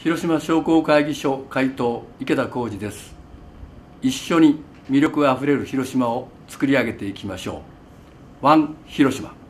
広島商工会議所会頭池田浩二です。一緒に魅力あふれる広島を作り上げていきましょう。ワン広島。